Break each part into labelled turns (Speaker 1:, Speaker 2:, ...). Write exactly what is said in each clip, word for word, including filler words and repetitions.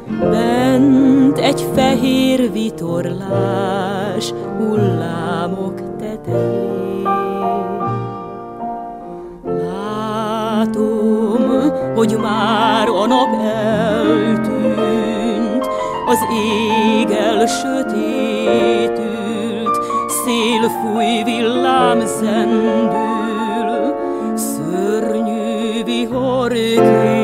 Speaker 1: Bent egy fehér vitorlás hullámok tetején. Látom, hogy már a nap eltűnt, az ég elsötétült, szél fúj, villám zendül, szörnyű vihar készül.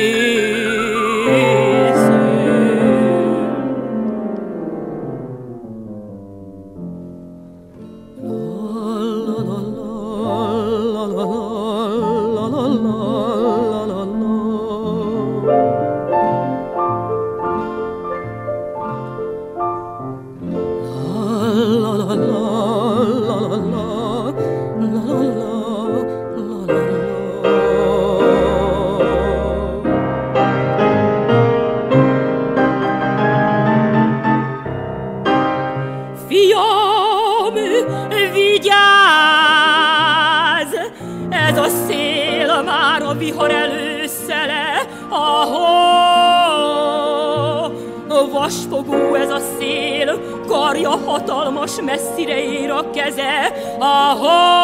Speaker 2: Fiam, vigyázz! Ez a szél már a vihar előszele. Ahó! Vasfogó ez a szél, karja hatalmas, messzire ér a keze. Ahó!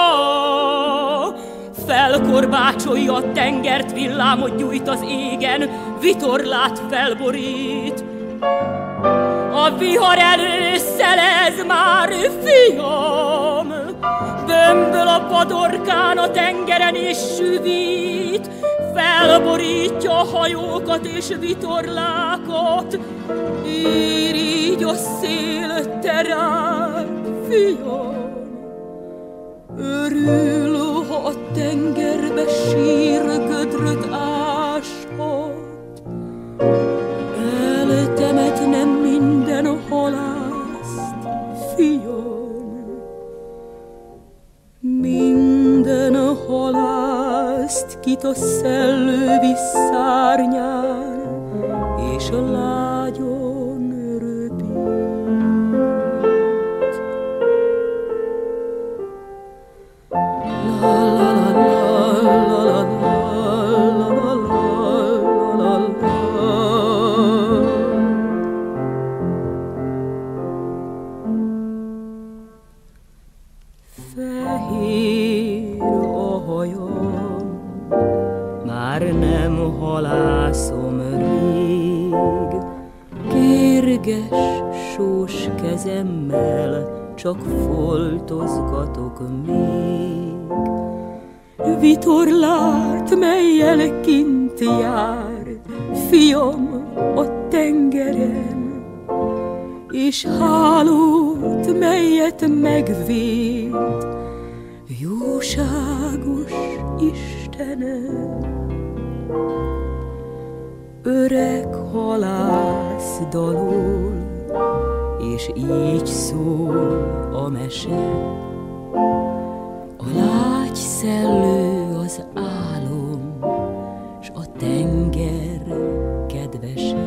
Speaker 2: Felkorbácsolja a tengert, villámot gyújt az égen, vitorlát felborít. A vihar előszelez már, fiam, bömböl a padorkán a tengeren és süvít, felborítja a hajókat és vitorlákat, irigy a szél te rád, fiam. Örül, ha a tengerbe sírgödröt áshat, eltemetnem minden halászt, fiam. Minden halászt kit a szellő visszárnyál, és a lágyon röpít. La la la la la la la la la la. Fehér a hajam, már nem halászom rég, kérges sós kezemmel csak foltozgatok még. Vitorlát, mellyel kint jár, fiam, a tengeren, és hálót, melyet megvéd, jóságos Istenem. Öreg halász dalol, és így szól a mese. A lágy szellő az álom, s a tenger kedvese.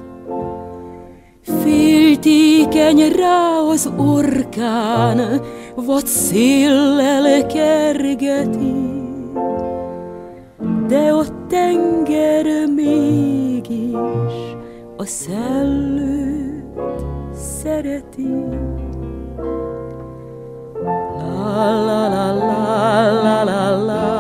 Speaker 2: Féltékeny rá az orkán, vad széllel kergeti, de a tenger mégis a szellőt szereti. La la la la la la la.